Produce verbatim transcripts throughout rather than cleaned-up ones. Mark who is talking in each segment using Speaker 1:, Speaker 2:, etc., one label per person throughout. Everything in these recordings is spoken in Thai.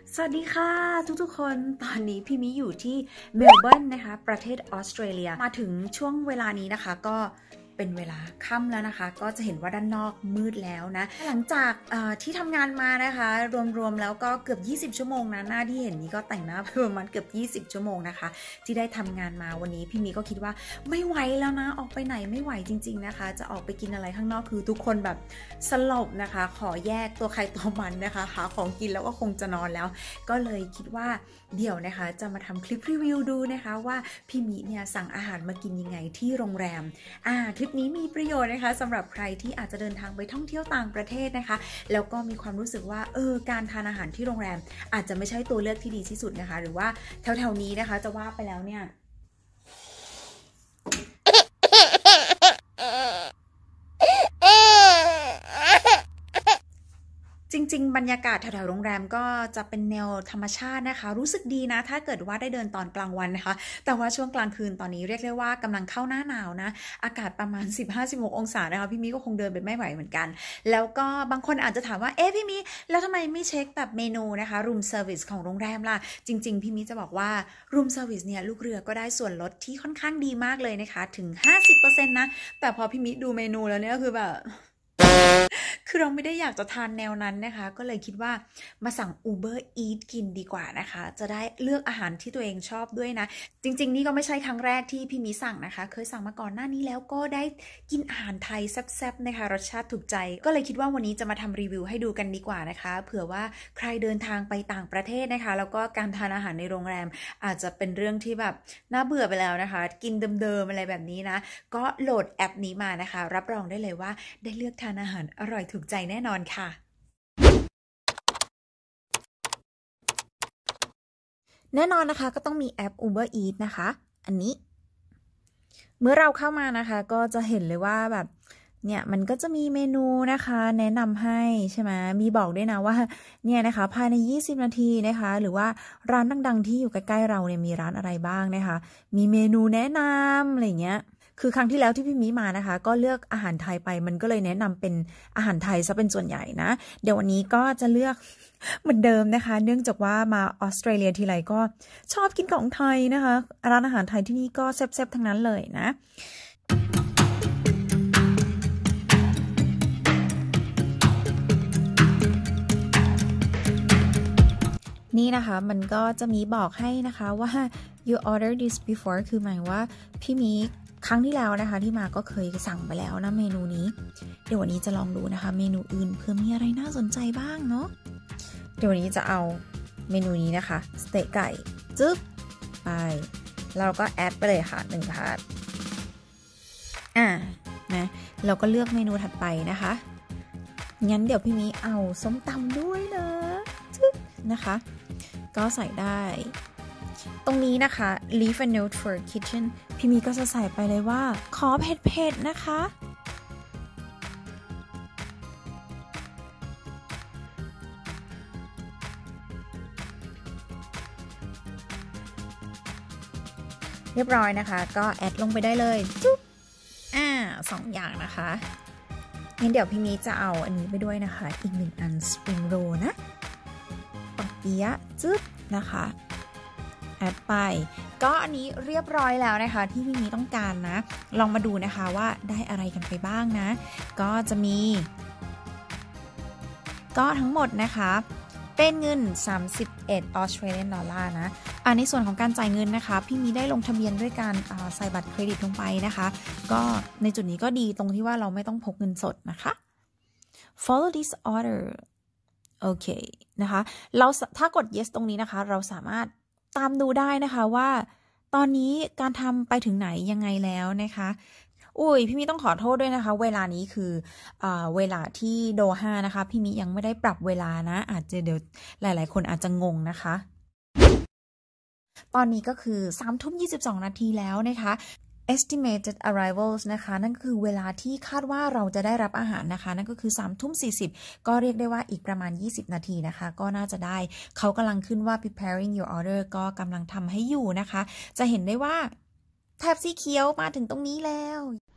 Speaker 1: สวัสดีค่ะทุกๆคนตอนนี้พี่มิอยู่ที่เมลเบิร์นนะคะประเทศออสเตรเลียมาถึงช่วงเวลานี้นะคะก็เป็นเวลาค่ำแล้วนะคะก็จะเห็นว่าด้านนอกมืดแล้วนะหลังจากที่ทำงานมานะคะรวมๆแล้วก็เกือบยี่สิบชั่วโมงนะหน้าที่เห็นนี้ก็แต่งหน้าไปประมาณเกือบยี่สิบชั่วโมงนะคะที่ได้ทำงานมาวันนี้พี่มิก็คิดว่าไม่ไหวแล้วนะออกไปไหนไม่ไหวจริงๆนะคะจะออกไปกินอะไรข้างนอกคือทุกคนแบบสลบนะคะขอแยกตัวใครตัวมันนะคะหาของกินแล้วก็คงจะนอนแล้วก็เลยคิดว่าเดี๋ยวนะคะจะมาทำคลิปรีวิวดูนะคะว่าพี่มิเนี่ยสั่งอาหารมากินยังไงที่โรงแรมอ่าคลิปนี้มีประโยชน์นะคะสำหรับใครที่อาจจะเดินทางไปท่องเที่ยวต่างประเทศนะคะแล้วก็มีความรู้สึกว่าเออการทานอาหารที่โรงแรมอาจจะไม่ใช่ตัวเลือกที่ดีที่สุดนะคะหรือว่าแถวๆนี้นะคะจะว่าไปแล้วเนี่ยจริงๆบรรยากาศแถวๆโรงแรมก็จะเป็นแนวธรรมชาตินะคะรู้สึกดีนะถ้าเกิดว่าได้เดินตอนกลางวันนะคะแต่ว่าช่วงกลางคืนตอนนี้เรียกได้ว่ากำลังเข้าหน้าหนาวนะอากาศประมาณ สิบห้าสิบหก องศานะคะพี่มิก็คงเดินไปไม่ไหวเหมือนกันแล้วก็บางคนอาจจะถามว่าเอ๊ะพี่มิแล้วทำไมไม่เช็คแบบเมนูนะคะ room service ของโรงแรมล่ะจริงๆพี่มิจะบอกว่า room service เนี่ยลูกเรือก็ได้ส่วนลดที่ค่อนข้างดีมากเลยนะคะถึง ห้าสิบเปอร์เซ็นต์ นะแต่พอพี่มิดูเมนูแล้วเนี่ยคือแบบคือเราไม่ได้อยากจะทานแนวนั้นนะคะก็เลยคิดว่ามาสั่ง Uber Eat กินดีกว่านะคะจะได้เลือกอาหารที่ตัวเองชอบด้วยนะจริงๆนี่ก็ไม่ใช่ครั้งแรกที่พี่มีสั่งนะคะเคยสั่งมาก่อนหน้านี้แล้วก็ได้กินอาหารไทยแซ่บๆนะคะรสชาติถูกใจก็เลยคิดว่าวันนี้จะมาทำรีวิวให้ดูกันดีกว่านะคะเผื่อว่าใครเดินทางไปต่างประเทศนะคะแล้วก็การทานอาหารในโรงแรมอาจจะเป็นเรื่องที่แบบน่าเบื่อไปแล้วนะคะกินเดิมๆอะไรแบบนี้นะก็โหลดแอปนี้มานะคะรับรองได้เลยว่าได้เลือกทานอาหารอร่อยถูกใจแน่นอนค่ะแน่นอนนะคะก็ต้องมีแอป Uber Eats นะคะอันนี้เมื่อเราเข้ามานะคะก็จะเห็นเลยว่าแบบเนี่ยมันก็จะมีเมนูนะคะแนะนำให้ใช่ไหมมีบอกด้วยนะว่าเนี่ยนะคะภายในยี่สิบนาทีนะคะหรือว่าร้านดังๆที่อยู่ใกล้ๆเราเนี่ยมีร้านอะไรบ้างนะคะมีเมนูแนะนำอะไรเงี้ยคือครั้งที่แล้วที่พี่มิมานะคะก็เลือกอาหารไทยไปมันก็เลยแนะนำเป็นอาหารไทยซะเป็นส่วนใหญ่นะเดี๋ยววันนี้ก็จะเลือกเหมือนเดิมนะคะเนื่องจากว่ามาออสเตรเลียทีไรก็ชอบกินของไทยนะคะร้านอาหารไทยที่นี่ก็แซ่บๆทั้งนั้นเลยนะนี่นะคะมันก็จะมีบอกให้นะคะว่า you order this before คือหมายว่าพี่มีครั้งที่แล้วนะคะที่มาก็เคยสั่งไปแล้วนะเมนูนี้เดี๋ยววันนี้จะลองดูนะคะเมนูอื่นเพื่อมีอะไรน่าสนใจบ้างเนาะเดี๋ยววันนี้จะเอาเมนูนี้นะคะสเต็กไก่จึ๊บไปเราก็แอดไปเลยค่ะหนึ่งถาดอ่านะเราก็เลือกเมนูถัดไปนะคะงั้นเดี๋ยวพี่มีเอาส้มตำด้วยนะจึ๊บนะคะก็ใส่ได้ตรงนี้นะคะ leave a note for kitchen พี่มีก็จะใส่ไปเลยว่าขอเผ็ดๆนะคะเรียบร้อยนะคะก็แอดลงไปได้เลยจุ๊บอ่าสองอย่างนะคะงั้นเดี๋ยวพี่มีจะเอาอันนี้ไปด้วยนะคะอีกหนึ่งอัน spring roll นะปักเปี๊ยะจุ๊บนะคะแอดไปก็อันนี้เรียบร้อยแล้วนะคะที่พี่มีต้องการนะลองมาดูนะคะว่าได้อะไรกันไปบ้างนะก็จะมีก็ทั้งหมดนะคะเป็นเงินสามสิบเอ็ดออสเตรเลียนดอลลาร์นะอ่าในส่วนของการจ่ายเงินนะคะพี่มีได้ลงทะเบียนด้วยการใส่บัตรเครดิตลงไปนะคะก็ในจุดนี้ก็ดีตรงที่ว่าเราไม่ต้องพกเงินสดนะคะ follow this order โอเคนะคะเราถ้ากด yes ตรงนี้นะคะเราสามารถตามดูได้นะคะว่าตอนนี้การทำไปถึงไหนยังไงแล้วนะคะอุ้ยพี่มิต้องขอโทษด้วยนะคะเวลานี้คือเอ่อเวลาที่โดฮานะคะพี่มิยังไม่ได้ปรับเวลานะอาจจะเดี๋ยวหลายๆคนอาจจะงงนะคะตอนนี้ก็คือสามทุ่มยี่สิบสองนาทีแล้วนะคะ estimated arrivals นะคะนั่นคือเวลาที่คาดว่าเราจะได้รับอาหารนะคะนั่นก็คือสามทุ่มสี่สิบก็เรียกได้ว่าอีกประมาณยี่สิบนาทีนะคะก็น่าจะได้เขากำลังขึ้นว่า preparing your order ก็กำลังทำให้อยู่นะคะจะเห็นได้ว่าแถบสีเขียวมาถึงตรงนี้แล้ว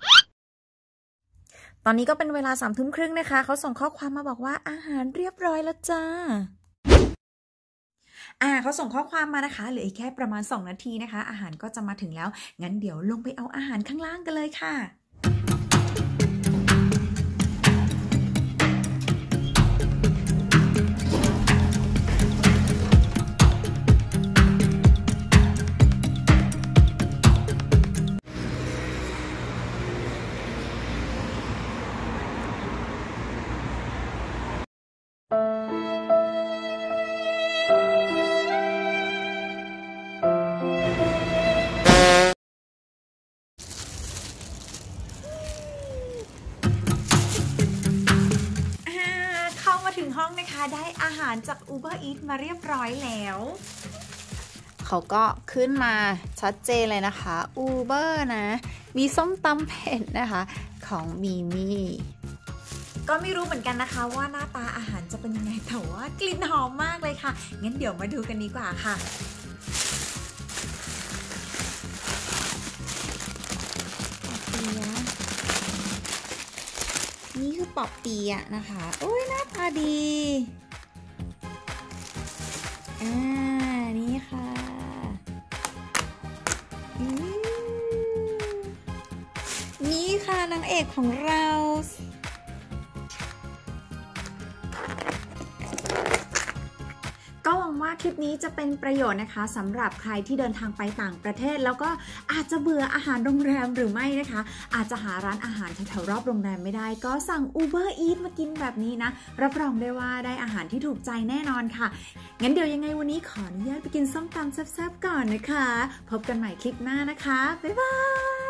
Speaker 1: ตอนนี้ก็เป็นเวลาสามทุ่มครึ่งนะคะเขาส่งข้อความมาบอกว่าอาหารเรียบร้อยแล้วจ้าอ่าเขาส่งข้อความมานะคะเหลืออีกแค่ประมาณสองนาทีนะคะอาหารก็จะมาถึงแล้วงั้นเดี๋ยวลงไปเอาอาหารข้างล่างกันเลยค่ะเข้ามาถึงห้องนะคะได้อาหารจาก Uber Eats มาเรียบร้อยแล้วเขาก็ขึ้นมาชัดเจนเลยนะคะ Uber นะมีส้มตำเผ็ดนะคะของมีมี่ก็ไม่รู้เหมือนกันนะคะว่าหน้าตาอาหารจะเป็นยังไงแต่ว่ากลิ่นหอมมากเลยค่ะงั้นเดี๋ยวมาดูกันดีกว่าค่ะนี่คือปอบเปี๊ยะนะคะโอ้ยหน้าตาดีอ่านี่ค่ะนี่ค่ะนางเอกของเราก็หวังว่าคลิปนี้จะเป็นประโยชน์นะคะสำหรับใครที่เดินทางไปต่างประเทศแล้วก็อาจจะเบื่ออาหารโรงแรมหรือไม่นะคะอาจจะหาร้านอาหารแถวๆรอบโรงแรมไม่ได้ก็สั่ง Uber Eats มากินแบบนี้นะรับรองได้ว่าได้อาหารที่ถูกใจแน่นอนค่ะงั้นเดี๋ยวยังไงวันนี้ขออนุญาตไปกินส้มตำแซ่บๆก่อนนะคะพบกันใหม่คลิปหน้านะคะบ๊ายบาย